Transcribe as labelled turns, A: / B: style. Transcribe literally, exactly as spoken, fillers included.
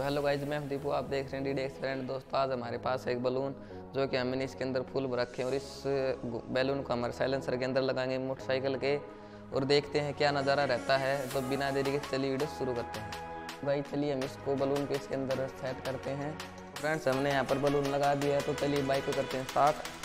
A: तो hello guys, मैं दीपू, आप देख रहे हैं डी डी एक्स फ्रेंड। दोस्तों, आज हमारे पास एक बलून जो कि हमने इसके अंदर फूल भर रखे हैं और इस बैलून को हमारे साइलेंसर के अंदर लगाएंगे मोटरसाइकिल के और देखते हैं क्या नज़ारा रहता है। तो बिना देरी के चलिए वीडियो शुरू करते हैं। भाई चलिए हम इसको बलून के इसके अंदर सेट करते हैं। फ्रेंड्स, हमने यहाँ पर बलून लगा दिया है, तो चलिए बाइक को करते हैं स्टार्ट।